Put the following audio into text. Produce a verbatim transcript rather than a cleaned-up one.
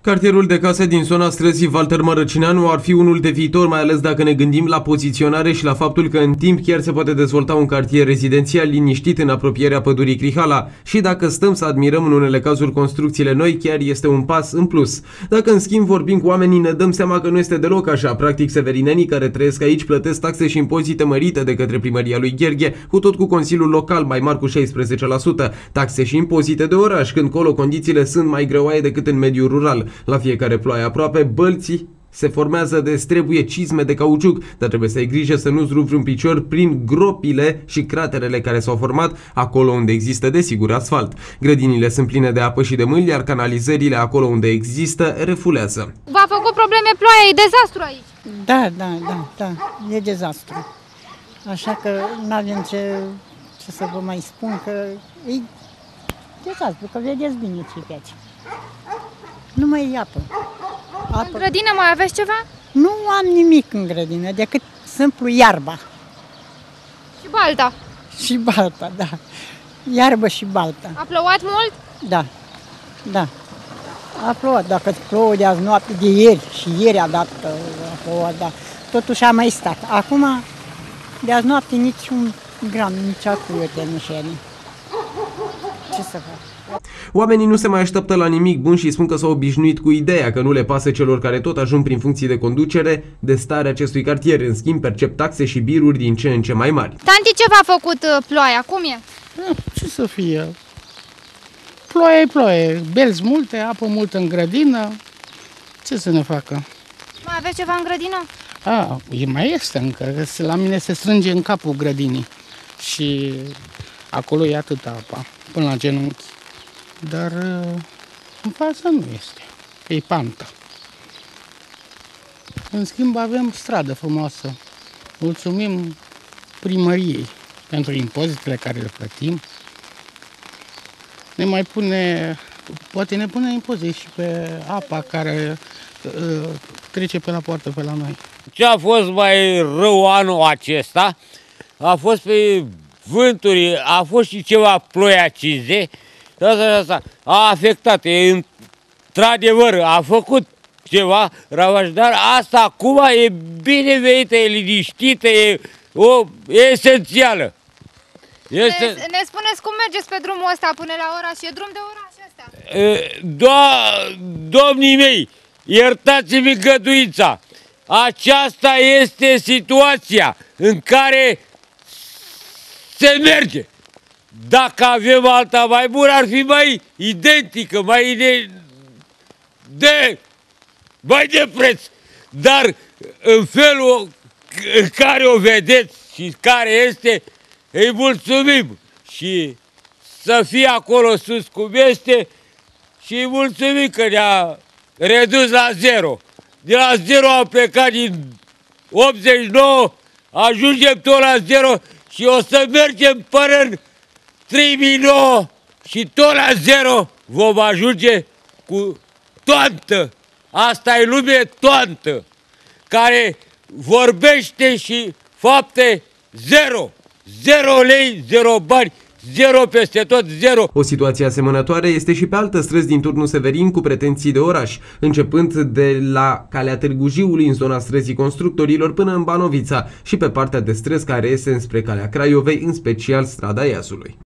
Cartierul de case din zona străzii Walter Mărăcineanu ar fi unul de viitor, mai ales dacă ne gândim la poziționare și la faptul că în timp chiar se poate dezvolta un cartier rezidențial liniștit în apropierea pădurii Crihala. Și dacă stăm să admirăm în unele cazuri construcțiile noi, chiar este un pas în plus. Dacă în schimb vorbim cu oamenii, ne dăm seama că nu este deloc așa. Practic, severinenii care trăiesc aici plătesc taxe și impozite mărite de către primăria lui Gherghe, cu tot cu Consiliul Local mai mari cu șaisprezece la sută. Taxe și impozite de oraș, când colo condițiile sunt mai greoaie decât în mediul rural. La fiecare ploaie aproape, bălții se formează de trebuie cizme de cauciuc, dar trebuie să ai grijă să nu-ți rupi un picior prin gropile și craterele care s-au format acolo unde există desigur asfalt. Grădinile sunt pline de apă și de mâini, iar canalizările acolo unde există refulează. V-a făcut probleme ploaia, e dezastru aici? Da, da, da, da, e dezastru. Așa că nu avem ce, ce să vă mai spun, că e dezastru, că vedeți bine ce pe aici. Nu mai e apă. apă. În grădină mai aveți ceva? Nu am nimic în grădină, decât simplu iarba. Și balta? Și balta, da. Iarbă și balta. A plouat mult? Da, da. A plouat, dacă plouă de azi noapte, de ieri, și ieri a dat că a plouat, da. Totuși a mai stat. Acum, de azi noapte, nici un gram, nici acuiete nu șere. Ce să fac? Oamenii nu se mai așteaptă la nimic bun și spun că s-au obișnuit cu ideea că nu le pasă celor care tot ajung prin funcții de conducere de starea acestui cartier. În schimb, percep taxe și biruri din ce în ce mai mari. Tanti, ce v-a făcut ploaia? Cum e? Ce să fie? Ploaie e ploaie, belzi multe, apă multă în grădină. Ce să ne facă? Mai aveți ceva în grădină? A, e mai este încă, că la mine se strânge în capul grădinii și acolo e atâta apa, până la genunchi. Dar în față nu este, e pantă. În schimb avem stradă frumoasă. Mulțumim primăriei pentru impozitele care le plătim. Ne mai pune, poate ne pune impozit și pe apa care uh, trece pe la poartă pe la noi. Ce a fost mai rău anul acesta a fost pe vânturi, a fost și ceva ploi acide. Asta, asta a afectat, e, într-adevăr, a făcut ceva ravaj, dar asta acum e binevenită, e liniștită, e, o, e esențială. Este... Ne, ne spuneți cum mergeți pe drumul ăsta până la oraș? E drum de oraș ăsta? Do domnii mei, iertați-mi găduința, aceasta este situația în care se merge. Dacă avem alta mai bună, ar fi mai identică, mai de, de, mai de preț. Dar în felul în care o vedeți și care este, îi mulțumim. Și să fie acolo sus cum este și îi mulțumim că ne-a redus la zero. De la zero am plecat din optzeci și nouă, ajungem tot la zero și o să mergem până în trei mii nouă și tot la zero vom ajunge cu toantă. Asta e lume toantă, care vorbește și fapte zero. Zero lei, zero bani, zero peste tot, zero. O situație asemănătoare este și pe altă străzi din turnul Severin cu pretenții de oraș, începând de la calea Târgu Jiului în zona străzii Constructorilor până în Banovița și pe partea de străzi care iese înspre calea Craiovei, în special strada Iazului.